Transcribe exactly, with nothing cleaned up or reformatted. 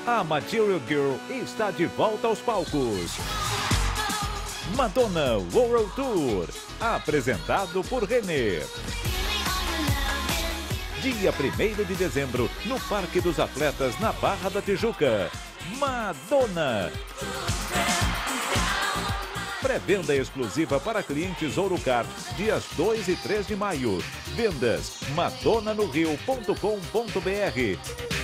A Material Girl está de volta aos palcos. Madonna World Tour, apresentado por Renner. Dia primeiro de dezembro, no Parque dos Atletas, na Barra da Tijuca. Madonna. Pré-venda exclusiva para clientes Ourocard, dias dois e três de maio. Vendas madonna no rio ponto com ponto br.